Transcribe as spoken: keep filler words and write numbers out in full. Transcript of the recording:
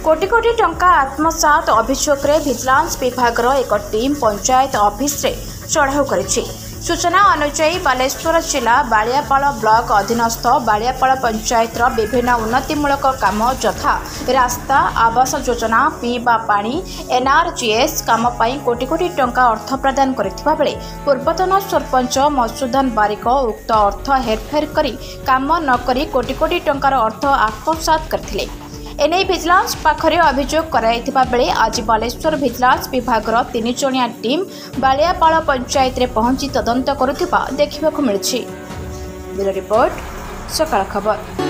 कोटी कोटी टंका आत्मसात अभियोग रे विजिलेंस विभाग एक टीम पंचायत ऑफिस रे चढ़ाऊ करिछि। सूचना अनुसार बालेश्वर जिला बालियापाल ब्लॉक अधीनस्थ बालियापाल पंचायत विभिन्न उन्नतिमूलक काम यथा रास्ता आवास योजना पीवा पानी एनआरजीएस काम पाई कोटी कोटी टंका अर्थ प्रदान करथिबा बेले पूर्वतन सरपंच मधुसूदन बारिक उक्त अर्थ हेरफेर करी काम न करी कोटी कोटी टंकार अर्थ आत्मसात करथिले। एने विजिलेंस पाखरे अभियोग कराइथिबा बेले आज बालेश्वर विजिलेंस विभाग तीन जणिया टीम बालियापाल पंचायत रे पहुंची तदंत करुथिबा देखिबाकु मिलछि। ब्यूरो रिपोर्ट, सकाळ खबर।